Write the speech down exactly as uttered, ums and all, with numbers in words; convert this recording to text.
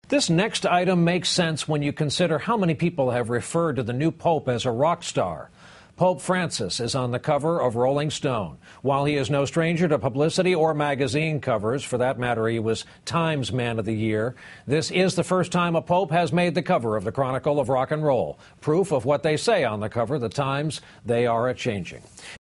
This next item makes sense when you consider how many people have referred to the new pope as a rock star. Pope Francis is on the cover of Rolling Stone. While he is no stranger to publicity or magazine covers, for that matter, he was Times Man of the Year, this is the first time a pope has made the cover of the Chronicle of Rock and Roll. Proof of what they say on the cover, the times they are a-changing.